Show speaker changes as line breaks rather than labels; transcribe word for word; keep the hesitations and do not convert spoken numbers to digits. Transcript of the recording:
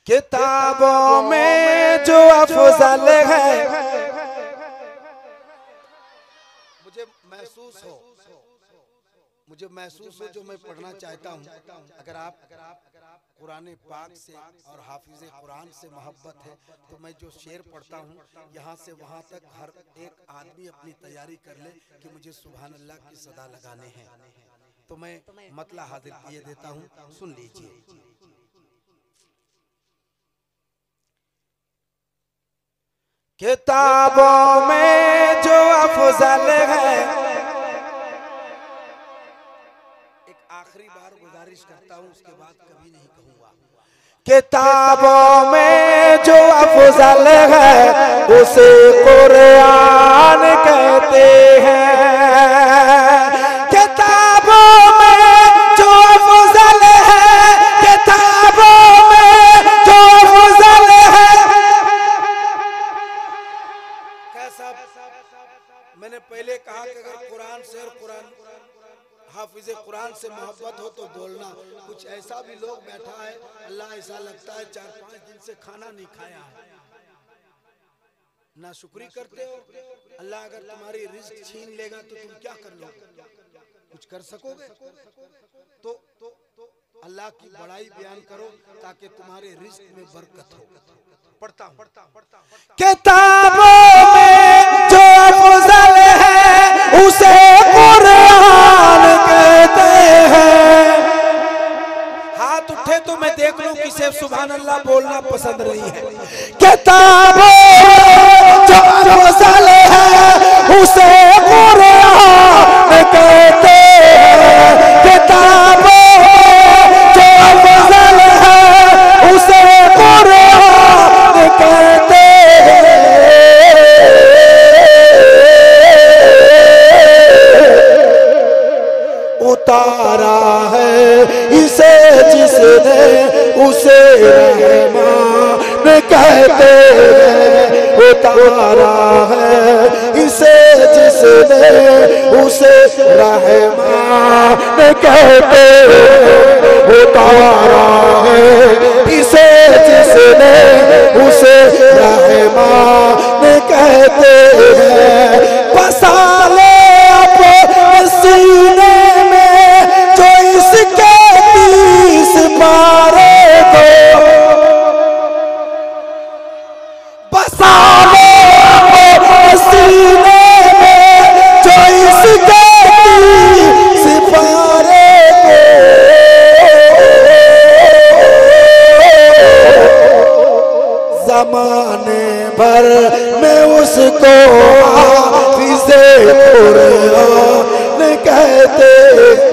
किताबों में जो अफजल है, मुझे महसूस हो मुझे महसूस हो जो मैं पढ़ना चाहता हूँ। अगर आप कुरान पाक से और हाफिज कुरान से मोहब्बत है तो मैं जो शेर पढ़ता हूँ यहाँ से वहाँ तक हर एक आदमी अपनी तैयारी कर ले कि मुझे सुभान अल्लाह की सदा लगाने हैं। तो मैं मतला हाजिर किए देता हूँ, सुन लीजिए। किताबों में जो अफजल है, एक आखिरी बार गुजारिश करता हूँ, उसके बाद कभी नहीं कहूँगा। किताबों में जो अफजल है उसे कुरान कहते हैं। किताबों में जो अफजल है, किताबों में जो अफजल है। कैसा मैंने पहले कहा कि अगर कुरान से और कुरान हाफिज कुरान से मोहब्बत हो तो बोलना। कुछ ऐसा भी लोग बैठा है, अल्लाह ऐसा लगता है चार पांच दिन से खाना नहीं खाया है, ना शुक्री करते हो। अल्लाह अगर तुम्हारी रिज्क छीन लेगा तो तुम क्या कर लोगे? कुछ कर सकोगे? तो अल्लाह की बड़ाई बयान करो ताकि तुम्हारे रिज्क में बरकत हो। पढ़ता हूं पढ़ता पढ़ता किताबों में जो अफजल है उसे कुरान कहते हैं। हाथ उठे तो मैं देख लूं किसे सुभान अल्लाह बोलना पसंद नहीं है। किताबों में जो अफजल है उसे कुरान कहते हैं। किताबों में जो अफजल है उसे कुरान कहते हैं। उतारा है इसे जिसने उसे रहमान कहते हैं। उतारा है इसे जिसने उसे रहमान कहते हैं। उतारा है इसे जिसने उसे रहमान कहते हैं। बसा ले अपने सीने में जो इसके तीस पारे को, बसा ले अपने सीने में जो इसके तीस पारे को। जमाने भर में उसको हाफिज़े कुरान कहते